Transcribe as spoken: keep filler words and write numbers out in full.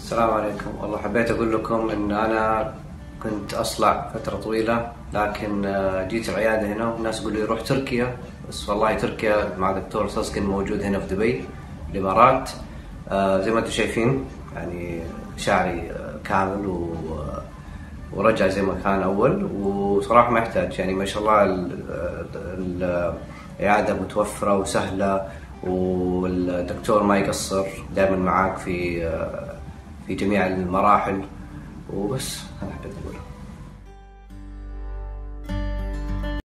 السلام عليكم. والله حبيت أقول لكم إن أنا كنت أصلع فترة طويلة، لكن جيت العيادة هنا والناس يقولوا لي روح تركيا، بس والله تركيا مع دكتور ساسكن موجود هنا في دبي الإمارات. زي ما أنتم شايفين يعني شعري كامل و ورجع زي ما كان أول، وصراحة ما يحتاج، يعني ما شاء الله العيادة متوفرة وسهلة، والدكتور ما يقصر، دائما معاك في في جميع المراحل. وبس هذا حبيت أقوله.